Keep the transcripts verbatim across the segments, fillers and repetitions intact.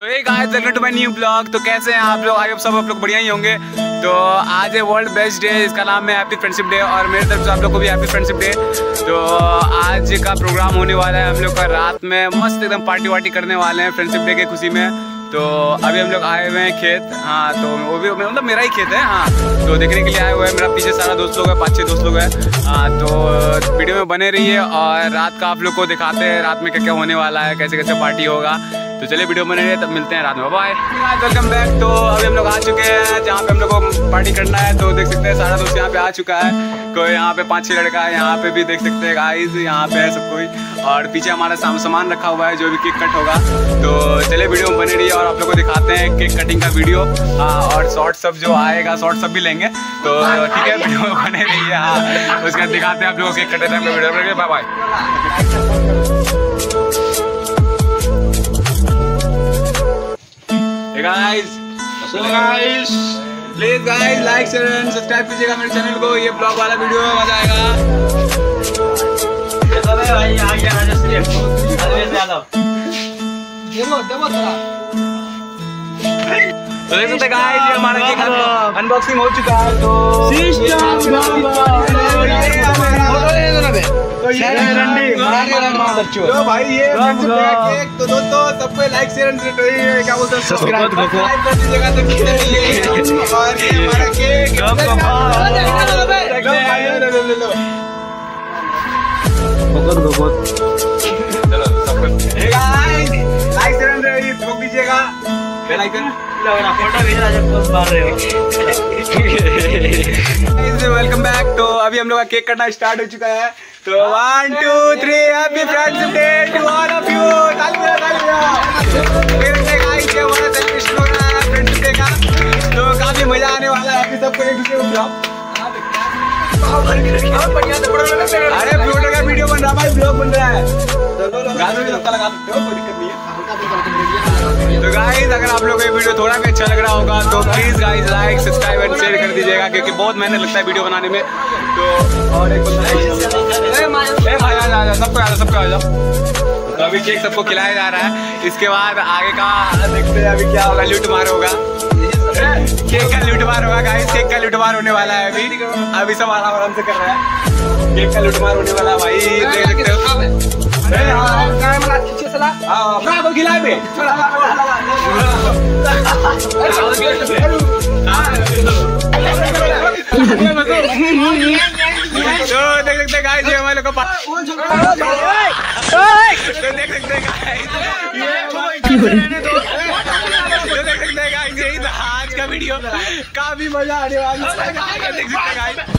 Hey guys, welcome to my new blog. तो कैसे हैं आप लोग? आई होप सब आप लोग बढ़िया ही होंगे। तो आज है वर्ल्ड बेस्ट डे, इसका नाम है हैप्पी फ्रेंडशिप डे और मेरी तरफ से आप लोग को भी हैप्पी फ्रेंडशिप डे। तो आज का प्रोग्राम होने वाला है हम लोग का रात में मस्त एकदम पार्टी वार्टी करने वाले हैं फ्रेंडशिप डे की खुशी में। तो अभी हम लोग आए हुए हैं खेत, हाँ तो वो भी मतलब मेरा ही खेत है, हाँ तो देखने के लिए आए हुए हैं। मेरा पीछे सारा दोस्त लोग है, पाँच छः दोस्त लोग हैं, हाँ तो वीडियो में बने रहिए और रात का आप लोग को दिखाते हैं रात में क्या क्या होने वाला है, कैसे कैसे पार्टी होगा। तो चलिए वीडियो बने रहिए, तब मिलते हैं रात में। Bye, welcome back. तो अभी हम लोग आ चुके हैं जहाँ पे हम लोग को पार्टी करना है। तो देख सकते हैं सारा दोस्त यहाँ पे आ चुका है, कोई यहाँ पे पाँच छः लड़का है, यहाँ पे भी देख सकते हैं गाइस, यहाँ पे है सब कोई। और पीछे हमारा सामान रखा हुआ है जो भी केक कट होगा। तो चलिए वीडियो में बने रहिए और आप लोग को दिखाते हैं केक कटिंग का वीडियो, हाँ और शॉर्ट सब जो आएगा शॉर्ट सब भी लेंगे। तो ठीक है, वीडियो में बने रहिए, हाँ उसके बाद दिखाते हैं आप लोगों को केक कटे टाइम में video. Bye bye. Hey guys, so guys, please guys like share and subscribe कीजिएगा मेरे चैनल को। ये ब्लॉग वाला वीडियो में मजा आएगा। भाई आ गया राजश्री, अरविंद यादव। देखो देखो थोड़ा। तो देख सकते गाइस, ये हमारा केक अनबॉक्सिंग हो चुका है। तो सिस्टम तो ये रंडी जो भाई ये केक, तो दोस्तों सबको लाइक शेयर एंड क्या बोलते हैं सब्सक्राइब कर दीजिएगा। तो और ये हमारा केक बहुत बहुत चलो सबको लाइक शेयर एंड ठोक दीजिएगा बेल आइकन। फोटो भेज रहा है, पोस्ट मार रहे हो। Welcome back. तो अभी हम लोग का केक कटना स्टार्ट हो चुका है। तो one two three happy friendship day to all of you. तालियां तालियां। मेरे से गाइस ये हमारा सेलिब्रेशन हो रहा है फ्रेंडशिप डे का, तो काफी मजा आने वाला है। अभी सबको एक दूसरे को बुलाओ। अरे ब्लॉग का वीडियो बन रहा है भाई, ब्लॉग बन रहा है, गाना भी सबका लगा सकते हो, कोई दिक्कत नहीं है। तो गाइस अगर आप लोगों को ये वीडियो थोड़ा भी अच्छा लग रहा होगा तो please guys like subscribe and share कर दीजिएगा, क्योंकि बहुत मेहनत लगता है वीडियो बनाने में। तो और एक ए भाई आ जा, सबको आ जाओ, सबको आ जाओ। तो अभी केक सबको खिलाया जा रहा है। इसके बाद आगे का देखते हैं अभी क्या होगा, लूट मार होगा, केक का लूट मार होगा गाइस, केक का लूट मार होने वाला है। अभी अभी सब आराम आराम से कर रहा है, केक का लूट मार होने वाला है भाई, देख सकते हो। खिलाए बे तो देख सकते हैं गाइस, ये हमारे लोग का देख सकते हैं गाइस, देख सकते हैं गाइस, यही था आज का वीडियो, काफी मजा आने वाला है। देख सकते हैं गाइस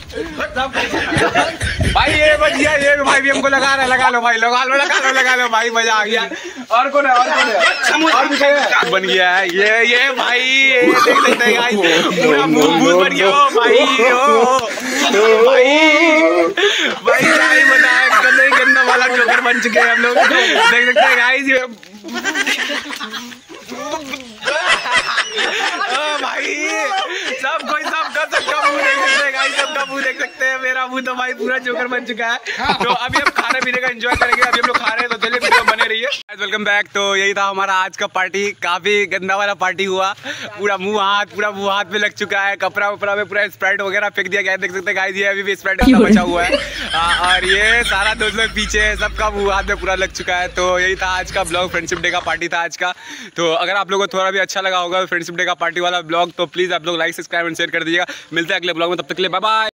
भाई, ये बढ़िया, ये भाई भी हमको लगा रहा है, लगा लो भाई, लगा लो लगा लो लगा लो भाई, मजा आ गया। और कौन है, और कौन है, और भी है बन गया है ये ये भाई, ये देख सकते हैं गाइस, पूरा मुंह भूत बन गया हो भाई, हो भाई भाई क्या ही बताया, गंदा गंदा वाला जोकर बन चुके हैं हम लोग। देख सकते हैं गाइस, ये भाई सब कोई सब का सबका मुंह देख सकते हैं गाइस, सबका मुंह देख सकते हैं। मेरा मुंह तो भाई पूरा जोकर बन चुका है। तो अभी हम खाने पीने का एंजॉय करेंगे, अभी हम लोग खा रहे हैं, तो चलिए वीडियो बने रहिए। Welcome back. तो यही था हमारा आज का पार्टी, काफी गंदा वाला पार्टी हुआ, पूरा मुंह हाथ पूरा मुंह हाथ में लग चुका है, कपड़ा उपड़ा में पूरा स्प्राइट वगैरह फेंक दिया गया। देख सकते हैं गाइस, ये अभी भी स्प्राइट बचा हुआ है और ये सारा दोस्त लोग पीछे, सबका मुंह हाथ में पूरा लग चुका है। तो यही था आज का ब्लॉग, फ्रेंडशिप डे का पार्टी था आज का। तो अगर आप लोगों को थोड़ा भी अच्छा लगा होगा फ्रेंडशिप डे का पार्टी वाला ब्लॉग, तो प्लीज आप लोग लाइक सब्सक्राइब एंड शेयर कर दीजिएगा। मिलते हैं अगले ब्लॉग में, तब तक के लिए बाय बाय।